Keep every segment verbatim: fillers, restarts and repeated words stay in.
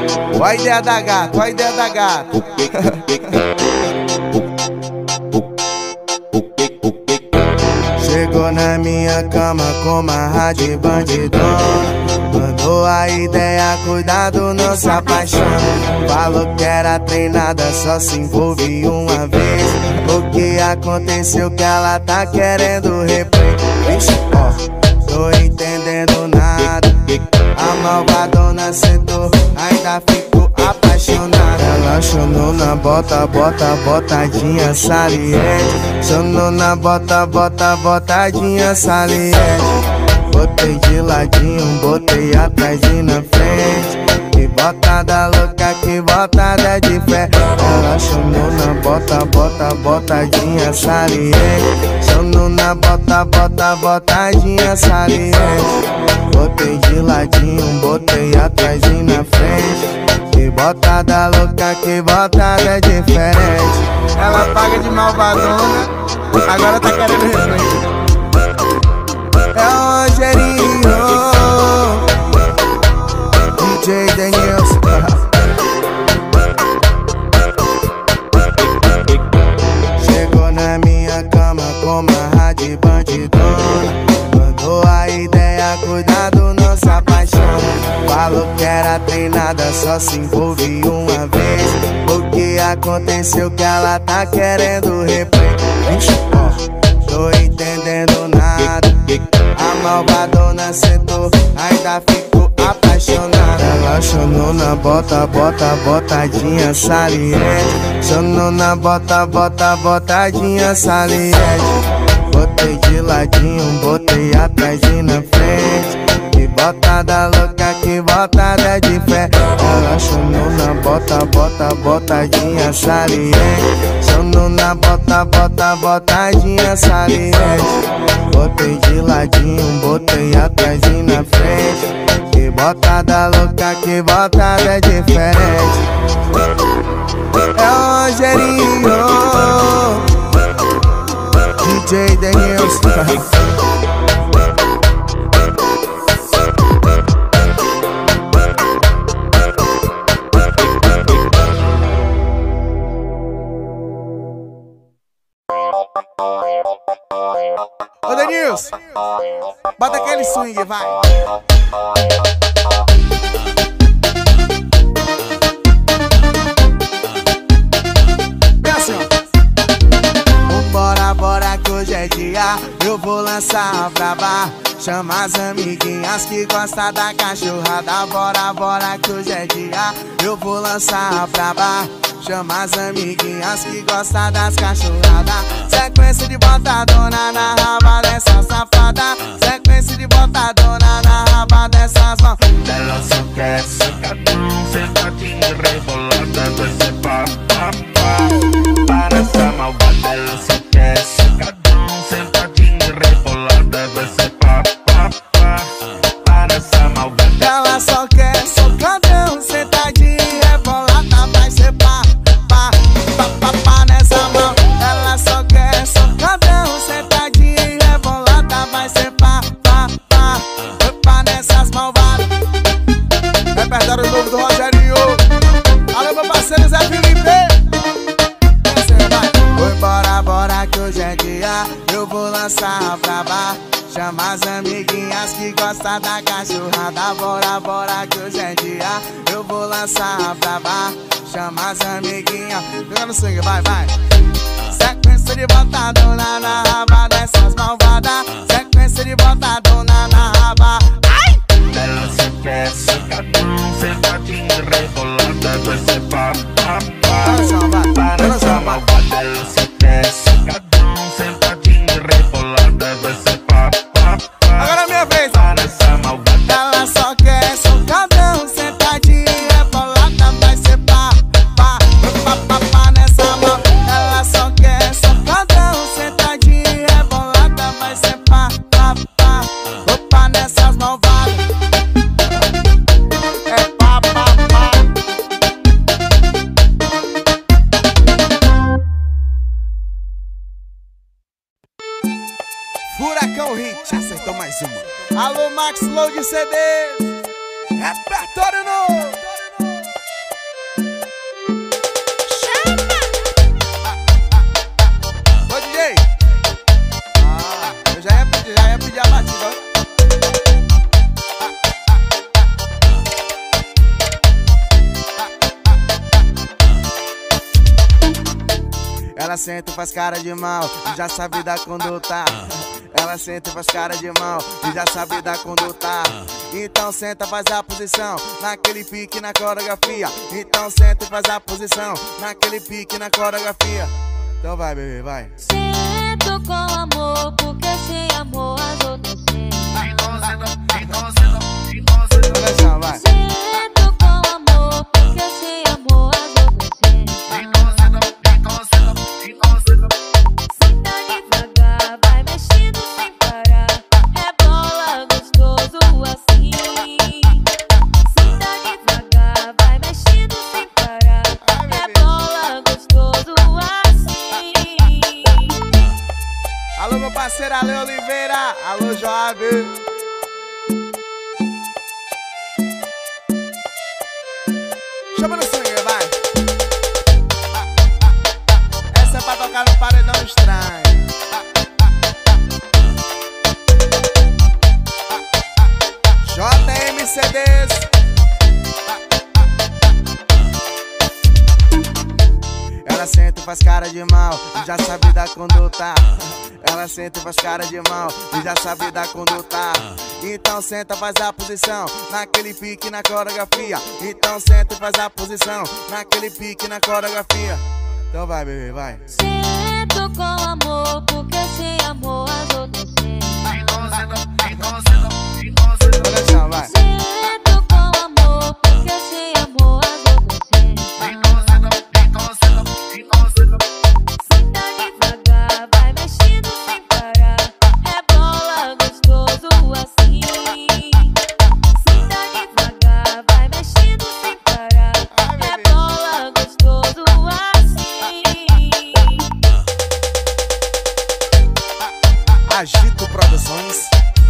Ó a ideia da gata, ó a ideia da gata. Chegou na minha cama com uma rádio bandidona. Mandou a ideia, cuidado, não se apaixona. Falou que era treinada, só se envolve uma vez. O que aconteceu que ela tá querendo replay? Vixe, ó, tô entendendo nada. A malvadona sentou, ainda ficou apaixonada. Ela chamou na bota, bota, botadinha saliente. Chamou na bota, bota, botadinha saliente. Botei de ladinho, botei atrás e na frente. Que botada louca, que botada de fé. Ela chamou na bota, bota, botadinha saliente. Chamou na bota, bota, botadinha saliente. Botei de ladinho, botei atrás e na frente. Que botada louca, que botada diferente. Ela paga de malvadona, agora tá querendo replay. É o Rogerinho, D J Denilson. Chegou na minha cama com uma rádio bandidona. Mandou a ideia, cuidado, não se apaixona. Falou que era treinada, só se envolve uma vez. O que aconteceu que ela tá querendo replay? Vixe, ó, tô entendendo nada. A malvadona sentou, ainda ficou apaixonada. Ela chamou na bota, bota, botadinha saliente. Chamou na bota, bota, botadinha saliente. Botei de ladinho, botei atrás e na frente. Que botada louca, que botada de fé. Ela chamou na bota, bota, botadinha saliente. Chamou na bota, bota, botadinha saliente. Botei de ladinho, botei atrás e na frente. Que botada louca, que botada diferente. É o Rogerinho, D J Denilson. Ô Denilson, bota aquele swing, vai. Vem assim, ó. Bora, bora que hoje é dia. Eu vou lançar a braba. Chama as amiguinhas que gostam da cachorrada. Bora, bora que hoje é dia. Eu vou lançar a braba. Chama as amiguinhas que gostam das cachorradas. Sequência de botadona na raba dessa safada. Sequência de botadona na raba dessas mãos. Ela só quer sacadão, sentadinha rebolada. Vai ser pá, pá, pá. Para essa malvada, ela só quer sacadão, sentadinha rebolada. Vai ser pá, pá, pá. Para essa malvada, ela só quer socadão, sentadinha rebolada. Vai ser pá, pá, pá, pá, pá nessa mão. Ela só quer socadão, sentadinha rebolada. Vai ser pá, pá, pá, pá nessas malvadas. Repertório novo do Rogerinho. Alô, meu parceiro Zé Felipe. Oi, bora, bora que hoje é dia. Eu vou lançar a braba. Chama as amiguinhas que gostam da cachorrada. Bora, bora que hoje é dia. Eu vou lançar a braba. Chama as amiguinhas. Joga no swing, vai, vai. Sequência de botadona na raba dessas malvadas. Sequência de botadona na raba. Ai! ela só quer sacadão, sentadinha rebolada. Vai ser pá, pá, pá. Para essa malvada, ela só quer sacadão, sentadinha rebolada. Vai ser pá, pá, pá. Agora é minha vez. Para essa malvada, ela só quer socadão, sentadinha rebolada. Vai ser pá, pá, pá, pá, pá nessa mão. Ela só quer socadão, sentadinha rebolada. Vai ser pá, pá, pá, opa nessas malvadas. É pá, pá, pá. Furacão Hit, acertou mais uma. Alô, Max Load C D. Repertório novo. senta e faz cara de mal e já sabe da conduta. Ela senta e faz cara de mal e já sabe da conduta. Então senta, faz a posição naquele pique na coreografia. Então senta e faz a posição naquele pique na coreografia. Então vai, bebê, vai. Sento com amor, porque sem amor as outras sentem. Então senta, então senta, então senta. Olha só, vai. Sento com amor, porque sem amor as outras sentem. Então senta, então senta, então senta. Senta devagar, vai mexendo sem parar. Rebola gostoso assim. Senta devagar, vai mexendo sem parar. Rebola gostoso assim. Alô, meu parceiro Ale Oliveira. Alô, Joab. Chama no swing, vai. Essa é pra tocar no paredão estranho. J M C Ds. Ela senta e faz cara de mal e já sabe da conduta. Ela senta e faz cara de mal e já sabe da conduta. Então senta, faz a posição naquele pique na coreografia. Então senta e faz a posição naquele pique na coreografia. Então vai, bebê, vai. Sento com amor, porque sem amor as outras sentem. Então senta, então senta, então senta. Olha só, vai. Sento com amor, porque sem amor as outras sentem. Então senta, então senta, então senta. Senta devagar, vai mexendo sem parar. Rebola gostoso assim. Senta devagar, vai mexendo sem parar. Rebola gostoso assim. Agito Produções.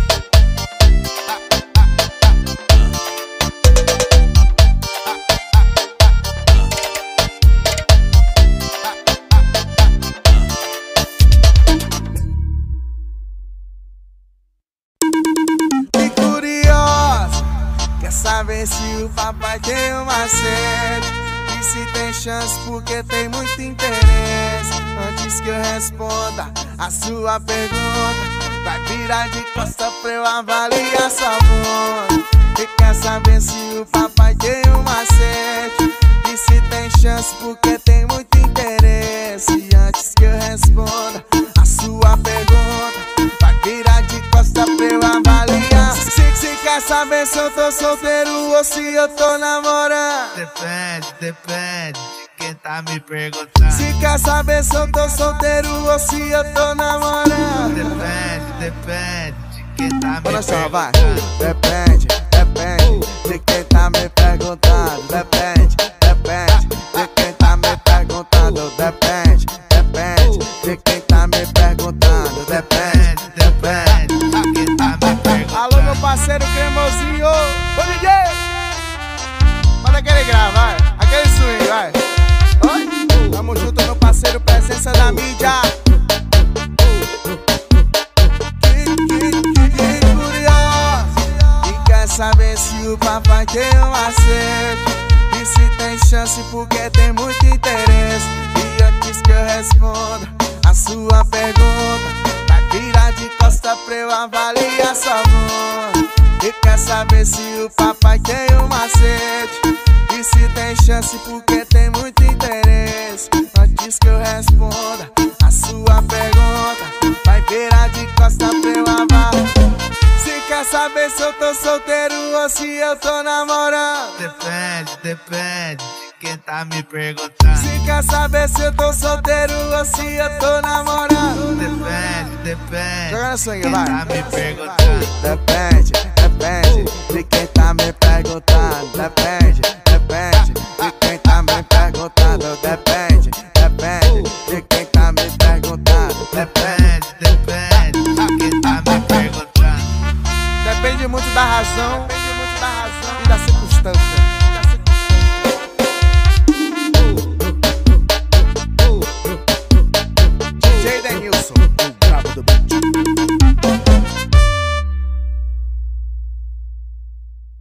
Que curiosa, quer saber se o papai tem uma sede e se tem chance porque tem muito interesse. Antes que eu responda a sua pergunta, vai virar de costa pra eu avaliar sua bunda. E quer saber se o papai tem uma sede e se tem chance porque tem muito interesse. Antes que eu responda a sua pergunta, vai virar de costa pra eu avaliar. Se, se quer saber se eu tô solteiro ou se eu tô namorando, Depende, depende de quem tá me perguntando. se quer saber se eu tô solteiro ou se eu tô namorando, Depende, depende de quem tá me olha só, vai. perguntando. Depende, depende de quem tá me perguntando. Depende, depende de quem tá me perguntando. Depende, depende de quem tá me perguntando. Depende, Depende, depende de quem tá me perguntando. alô, meu parceiro cremosinho. Ô, D J, manda aquele grave, vai. Aquele swing, vai. Oi? Tamo junto, meu parceiro, presença da mídia. Que, que, que, que curioso, e quer saber se o papai tem uma sede e se tem chance porque tem muito interesse. E antes que eu responda a sua pergunta, vai virar de costa pra eu avaliar sua bunda. E quer saber se o papai tem uma sede e se tem chance porque tem muito interesse. Antes que eu responda a sua pergunta, vai virar de costa pra eu avaliar. Se quer saber se eu tô solteiro ou se eu tô namorando, Depende, depende de quem tá me perguntando. se quer saber se eu tô solteiro ou se eu tô namorando, Depende, depende joga no de swing, quem vai. tá me perguntando. Depende, depende de quem tá me perguntando. Depende, depende de quem tá me perguntando. Depende, depende de quem tá me perguntando. Depende, Depende, depende de quem tá me perguntando. depende muito da razão, depende muito da razão e da circunstância. D J Denilson, o brabo do beat.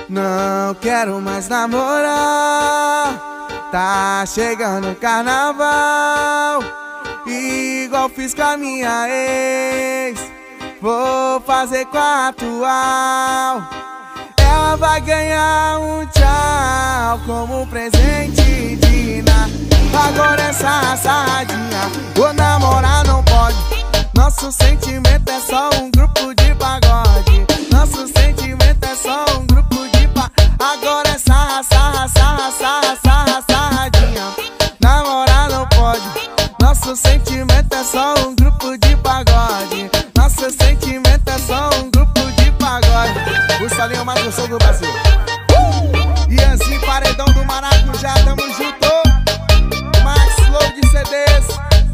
Não quero mais namorar, tá chegando o carnaval. Igual fiz com a minha ex, vou fazer com a atual. Ela vai ganhar um tchau como presente de Natal. Agora essa sarradinha, vou namorar não pode. Nosso sentimento é só um grupo de pagode. Nosso sentimento é só um grupo de pa... Agora é sarra, sarra, sarra, sarra, sarra, sarradinha. Namorar não pode. Nosso sentimento é só um grupo de pagode. Nosso sentimento é só um grupo de pagode. O salinho mais gostoso do Brasil. E assim, paredão do Maracujá, tamo junto. Max Flow de C Ds.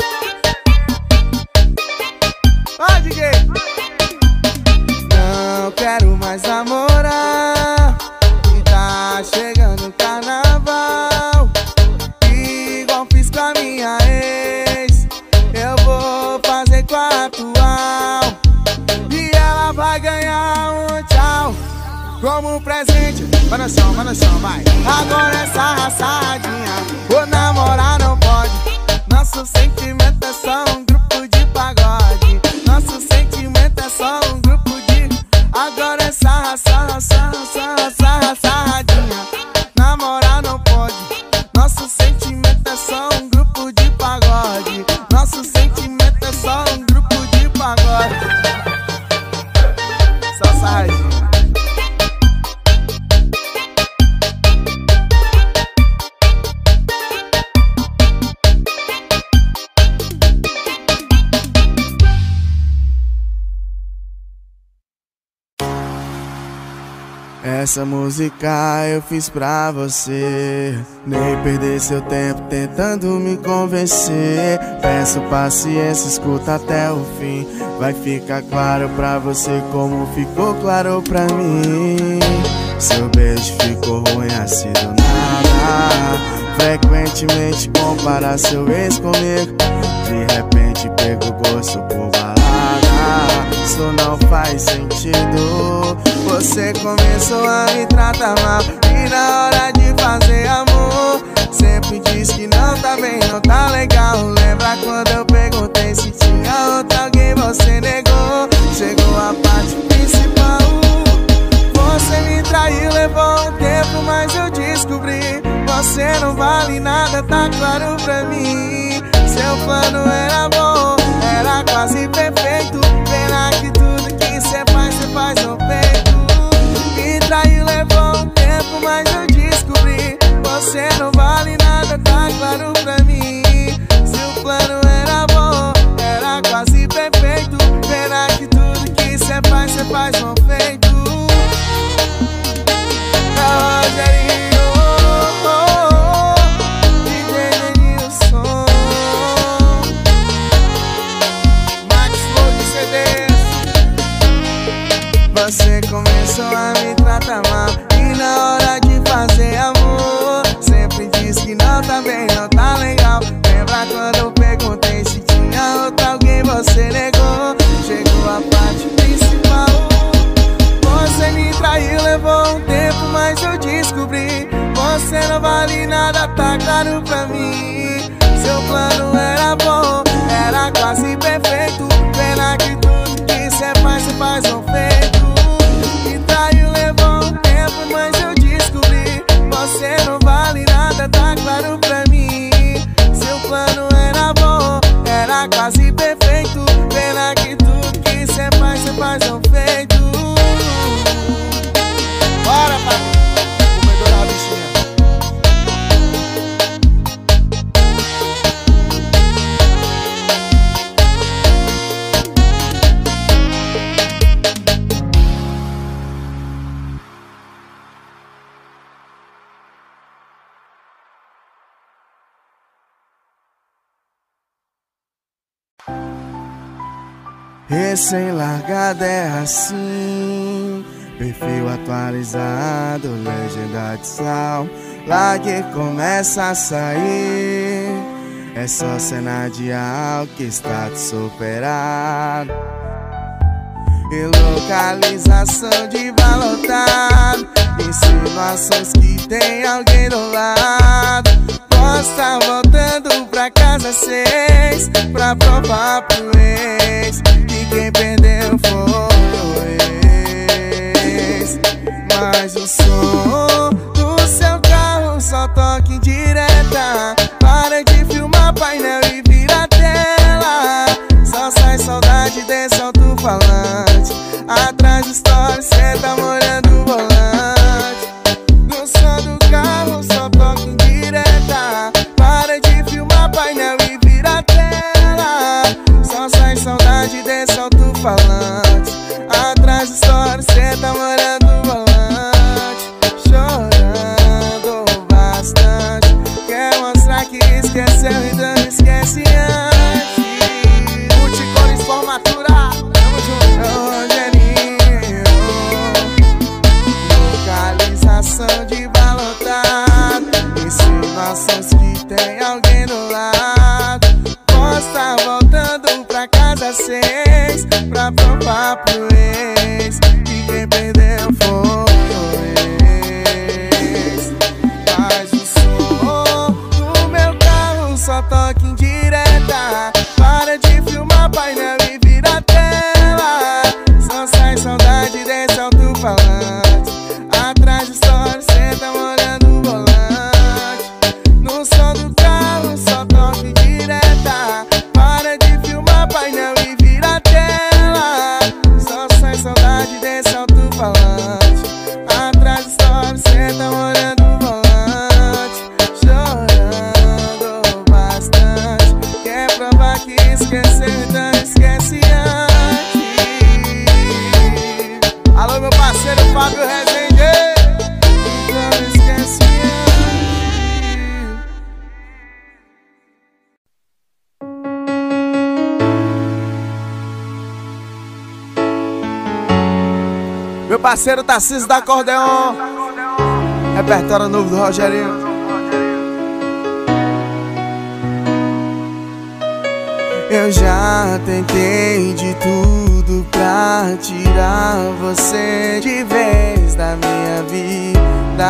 Vai, D J. Não quero mais namorar, e tá chegando o carnaval. Igual fiz com a minha ex, eu vou fazer com a atual. E ela vai ganhar um tchau como presente. Vai no chão, vai no chão, vai. Agora essa raçadinha, vou namorar não pode. Nosso sentimento é só um grupo de pagode. Nosso sentimento é só um grupo de... Agora é sarra, sarra, sarra, sarra, sarra, sarradinha. Namorar não pode. Nosso sentimento é só um grupo de pagode. Nosso sentimento é só um grupo de pagode. Só sarradinha. Essa música eu fiz pra você, nem perder seu tempo tentando me convencer. Peço paciência, escuta até o fim. Vai ficar claro pra você como ficou claro pra mim. Seu beijo ficou ruim assim do nada. Frequentemente compara seu ex comigo. De repente pego gosto por balada. Isso não faz sentido. Você começou a me tratar mal, e na hora de fazer amor sempre diz que não tá bem, não tá legal. Lembra quando eu perguntei se tinha outro alguém, você negou. Chegou a parte principal. Você me traiu, levou um tempo, mas eu descobri. Você não vale nada, tá claro pra mim. Seu plano era bom, era quase perfeito. Pena que tudo que cê faz, cê faz no peito. Me traiu, levou um tempo, mas eu descobri. Você não vale nada, tá claro pra mim. Seu plano era bom, era quase perfeito. Pena que tudo que cê faz, cê faz no peito. Rogerinho, oh, oh, D J Denilson, Max Flow de C Ds. Você começou a me tratar mal, e na hora de fazer amor sempre diz que não tá bem, não tá legal. Lembra quando eu perguntei se tinha outro alguém, você negou. Chegou a parte principal. Você me traiu, levou um tempo, mas eu descobri. Você não vale nada, tá claro pra mim. Seu plano era bom, era quase perfeito. Pena que tudo que cê faz, cê faz um feito. Me traiu, levou um tempo, mas eu descobri. Você não vale nada, tá claro pra mim. Seu plano era bom, era quase perfeito. Pena que tudo que cê faz, cê faz um feito. Bora, pai, comedor da bichinha. Recém-largada é assim, perfil atualizado, legenda de sal. Lá que começa a sair, é só cena de algo que está te superado. E localização de valotado, Insinuações que tem alguém do lado. Posta voltando pra casa seis, pra provar pro ex que quem perdeu foi o ex. Mas o som do seu carro só toca em direta. Para de filmar painel e vira tela. Só sai saudade desse alto-falante. Atrás do story cê tá molhando o volante. No som do carro só toca em direta. Para de filmar painel e vira tela. Só sai saudade desse alto-falante. Atrás do story cê tá molhando o volante. Chorando bastante. Quer mostrar que esqueceu e não esquece antes. Multicores formatura, tamo junto. Rogerinho, localização de balotado. Insinuações que tem alguém do lado. Posta voltando pra casa seis, pra provar pro ex que quem perdeu foi o ex. Mas o som do meu carro só toca em direta. Para de filmar painel e vira tela. Só sai saudade desse alto-falante. Atrás do story cê tá molhando o volante. No som do carro só toca em direta. Para de filmar painel e vira tela. Só sai saudade desse alto-falante. Atrás do story cê tá molhando o volante. Chorando bastante. Quer provar que esqueceu, então esquece antes. Alô, meu parceiro Fábio Rezende. Então esquece antes. Meu parceiro Tarcísio da Acordeon. Repertório novo do Rogerinho. Eu já tentei de tudo pra tirar você de vez da minha vida,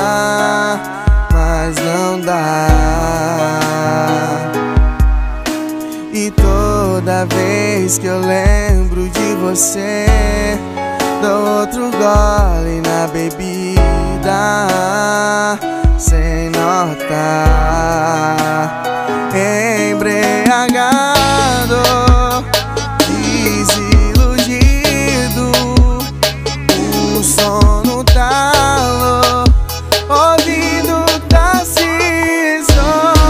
mas não dá. E toda vez que eu lembro de você, dou outro gole na bebida, sem notar. Embriagado, desiludido, o sono talo, ouvindo Tarcísio.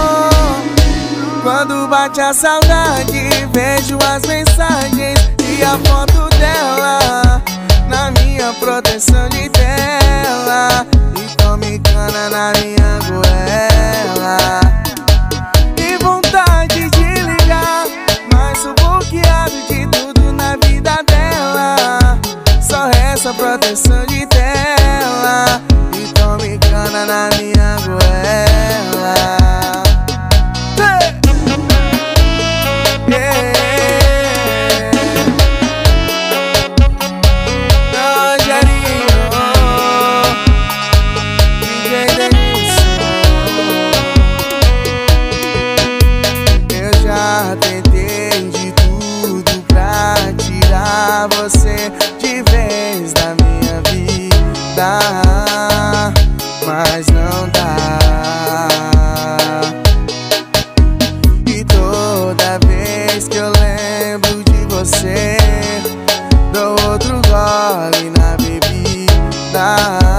Quando bate a saudade, vejo as mensagens e a foto dela na minha proteção de tela. E tome cana na minha goela. Que vontade de ligar, mas sou bloqueado de tudo na vida dela. Só resta proteção de tela. E tome cana na minha goela. Yeah. Tentei de tudo pra tirar você de vez da minha vida, mas não dá. E toda vez que eu lembro de você, dou outro gole na bebida,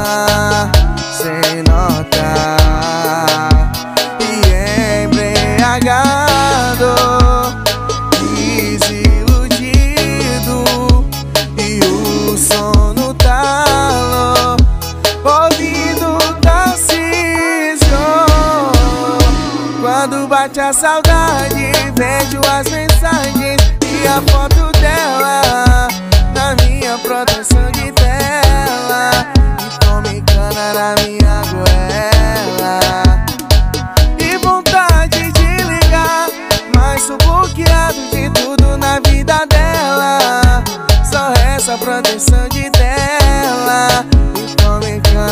sem notar. E embriagado, desiludido, e o sono talo, ouvindo Tarcísio. Quando bate a saudade, vejo as mensagens e a foto dela na minha proteção de tela. E tome cana na minha goela. E vontade de ligar, mas sou bloqueado de tudo na vida dela. Só resta proteção de tela. E tome cana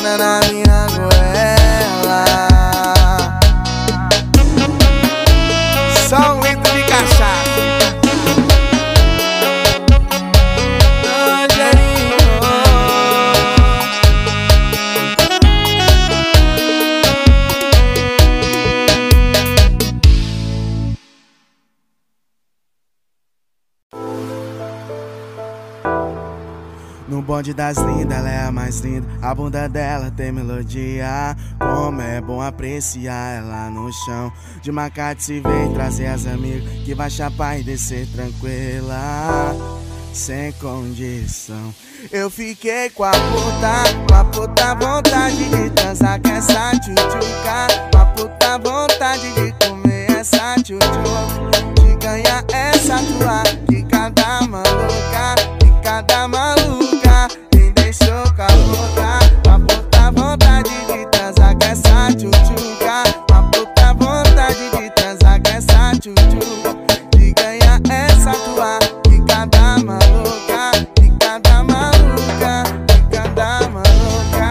No bonde das lindas, ela é a mais linda. A bunda dela tem melodia. Como é bom apreciar ela no chão. De Macate se vem trazer as amigas, que vai chapar e descer tranquila, sem condição. Eu fiquei com a puta, com a puta vontade de transar com essa tchutchuca. Com a puta vontade de comer essa tchutchuca, de ganhar essa tua quicada maluca, quicada maluca, me deixou com a puta. Com a puta vontade de transar com essa tchutchuca. Com a puta vontade de transar com essa tchutchuca, de ganhar essa tua quicada maluca, quicada maluca, quicada maluca,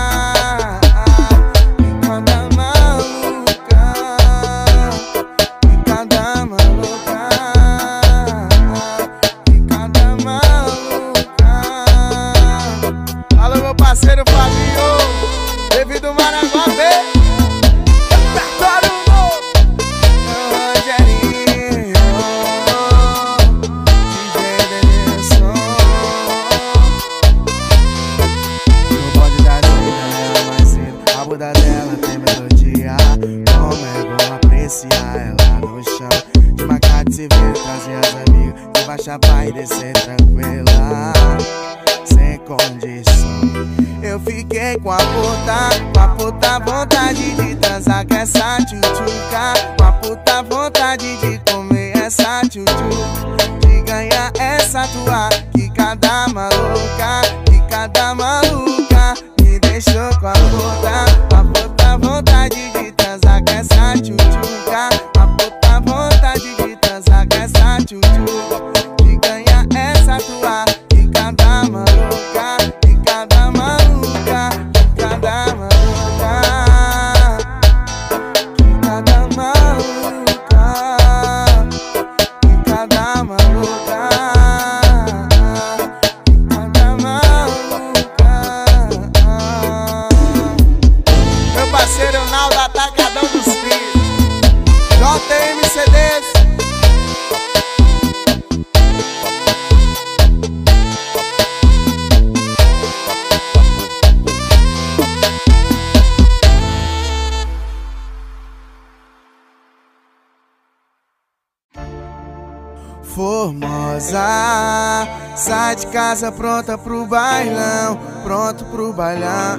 quicada maluca, quicada maluca, quicada maluca. Alô, meu parceiro Fabinho, devido Maranguape. Dela tem melodia. Como é bom apreciar ela no chão. De Macate se vê trazer as amigas, que vai chapar e descer tranquila, sem condição. Eu fiquei com a puta, com a puta vontade de transar com essa tchutchuca. Com a puta vontade de comer essa tchutchuca, de ganhar essa tua quicada maluca, quicada maluca, me deixou com a puta. Com a puta vontade de transar com essa tchutchuca. Com a puta vontade de transar com essa tchutchuca, de ganhar essa tua quicada maluca, quicada maluca, quicada maluca, quicada maluca, quicada maluca, quicada maluca. Meu parceiro Naldo Atacadão dos Filhos, J M C Ds. Formosa, sai de casa pronta pro bailão, pronto pro bailão.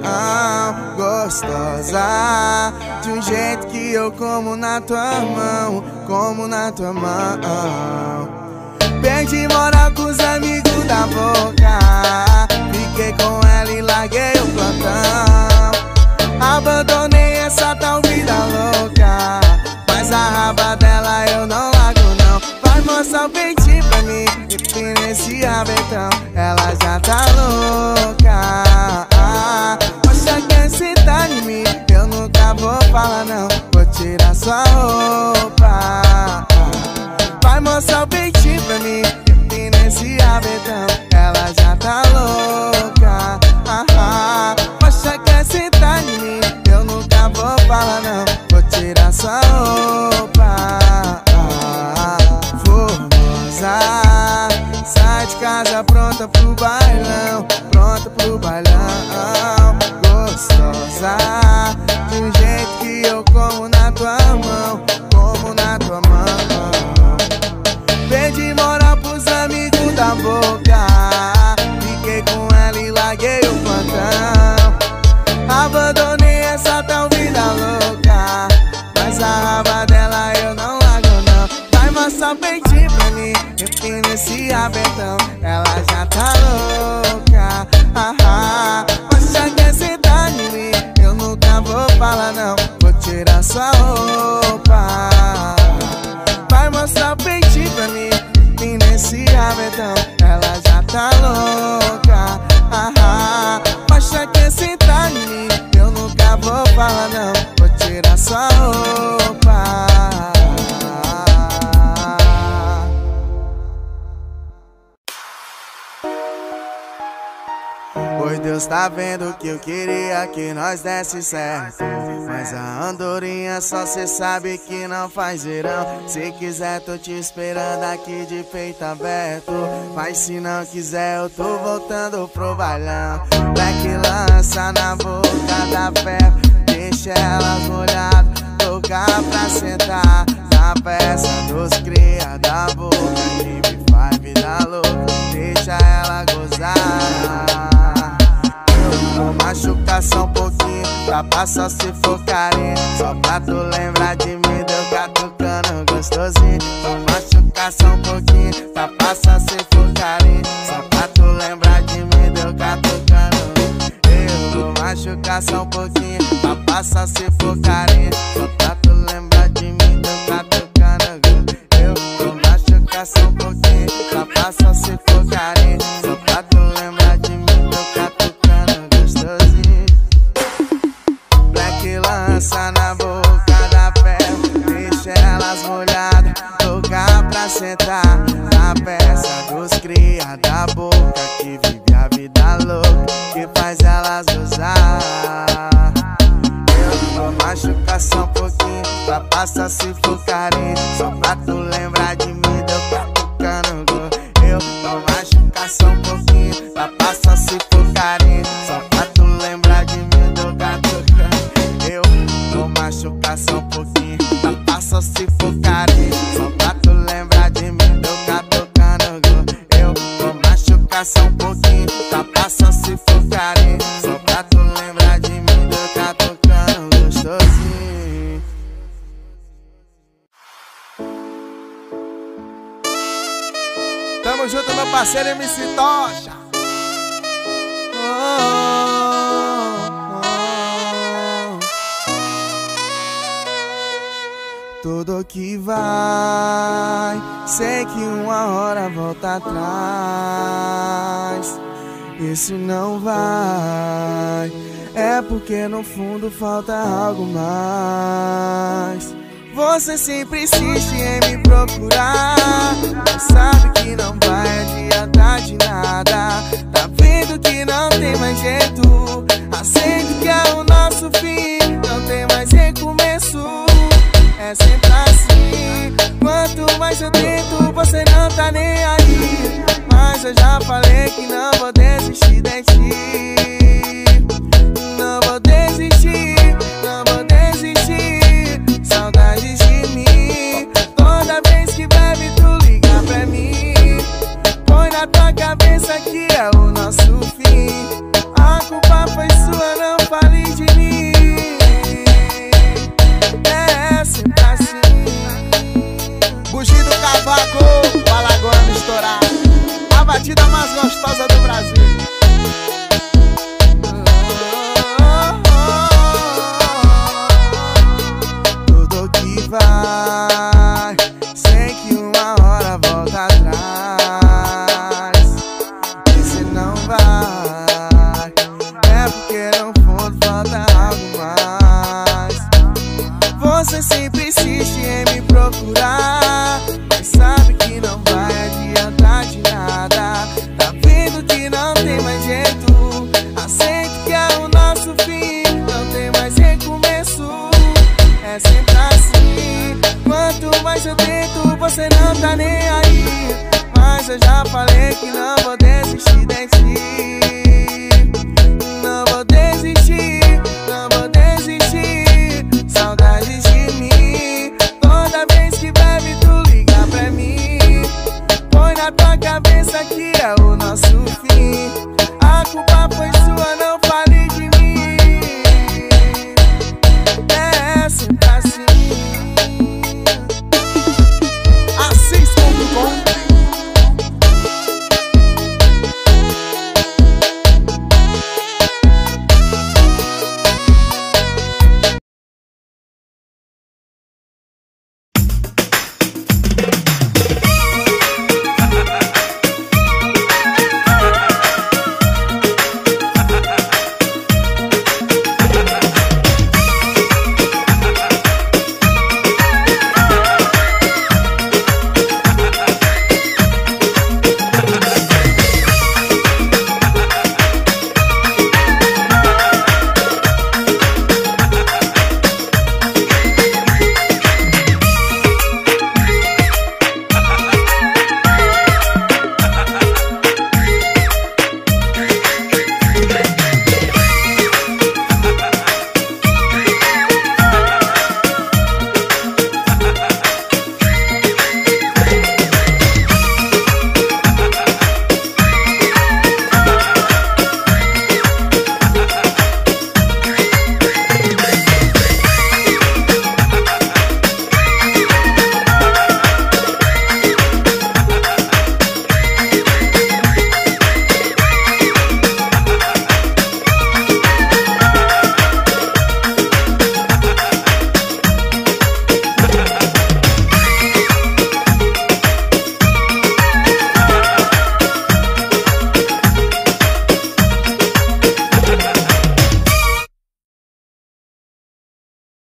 Gostosa, de um jeito que eu como na tua mão, como na tua mão. Perdi moral com os amigos da boca, fiquei com ela e larguei o plantão. Abandonei essa tal vida louca, mas a raba dela eu não largo não. Vai mostrar o peitinho pra mim, e nesse rabetão ela já tá louca. Poxa, quer sentar em mim, eu nunca vou falar não, vou tirar sua roupa. Vai mostrar o peitinho pra mim, e nesse rabetão ela já tá louca. Poxa, quer sentar em mim, eu nunca vou falar não, vou tirar sua roupa. Formosa, sai de casa pronta pro bailão, pronta pro bailão. Gostosa, de um jeito que eu como na tua mão, como na tua mão. Perdi moral pros amigos da boca, fiquei com ela e larguei o plantão. Abandonei essa tal vida louca, mas a raba dela eu não largo não. Vai mostrar o peitinho pra mim, enfim nesse rabetão ela já tá louca. Poxa, quer sentar em mim, eu nunca vou falar não, vou tirar sua roupa. Vai mostrar o peitinho pra mim, enfim nesse rabetão ela já tá louca. Poxa, quer sentar em mim, eu nunca vou falar não, vou tirar sua roupa. Oi, Deus tá vendo que eu queria que nós desse certo. Mas a andorinha só cê sabe que não faz verão. Se quiser tô te esperando aqui de peito aberto, mas se não quiser eu tô voltando pro bailão. Black lança na boca da ferro, deixa elas molhadas, tocar pra sentar na peça dos cria da boca que me faz vida louca, deixa ela gozar. Eu vou machucar só um pouquinho, pra passar se for carinho, só pra tu lembrar de mim, deu catucando gostosinho. Vou machucar só um pouquinho, pra passar se for carinho, só pra tu lembrar de mim, deu catucando. Eu vou machucar só um pouquinho, pra passar se for carinho, só pra tu lembrar de mim, deu catucando. Eu vou machucar só um pouquinho, pra passar se for carinho, só pra tu lembrar de mim, deu catucando gostosinho. Black lança na boca da ferro, deixa elas molhadas, tocar pra sentar na peça dos cria da boca que vive a vida louca, que faz elas gozar. Eu vou machucar só um pouquinho, pra passar se for carinho, só pra tu lembrar de mim, deu catucando. Eu vou machucar só um pouquinho, pra passar se for carinho, só pra tu lembrar de mim, deu catucando. Eu vou machucar só um pouquinho, pra passar se for carinho, só pra tu lembrar de mim, deu catucando. Eu vou machucar só um pouquinho, pra passar se for carinho, só pra tu lembrar de mim, deu catucando gostosinho. Tamo junto, meu parceiro M C Tocha. Oh, oh, oh. Tudo que vai, sei que uma hora volta atrás. Isso não vai, é porque no fundo falta algo mais. Você sempre insiste em me procurar, mas sabe que não vai adiantar de nada. Tá vendo que não tem mais jeito, aceito que é o nosso fim, não tem mais recomeço. É sempre assim, quanto mais eu tento você não tá nem aí. Mas eu já falei que não vou desistir de ti, não vou desistir, não vou desistir. Saudades de mim, toda vez que bebe tu liga pra mim. Põe na tua cabeça que é o nosso fim, a culpa foi sua, não fale de mim. É sempre assim. Bugi do Cavaco, o Alagoano estourado, a batida mais gostosa do Brasil. Vai, sei que uma hora volta atrás. E se não vai, é porque no fundo falta algo mais. Você sempre insiste em me procurar, mas sabe que não vai adiantar de nada. Tá vendo que não tem mais jeito, aceito que é o nosso fim, não tem mais recomeço. É sempre assim, quanto mais eu tento você não tá nem aí. Mas eu já falei que não vou desistir de ti, não vou desistir, não vou desistir. Saudades de mim, toda vez que bebe tu liga pra mim. Põe na tua cabeça que é o nosso